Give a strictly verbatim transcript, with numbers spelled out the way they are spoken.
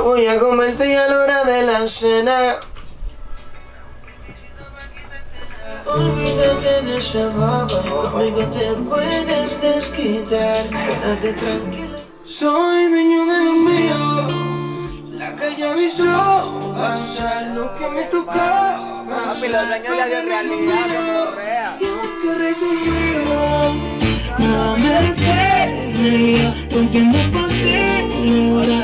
voy a comerte ya a la hora de la cena. Olvídate de esa baba, conmigo te puedes desquitar. Quédate tranquila. Soy dueño de lo mío, la calle avisó pasar lo que me tocó. Papi, los sueños ya de realidad, no correa. Que resolvió, no me quedaría, porque no es posible ahora.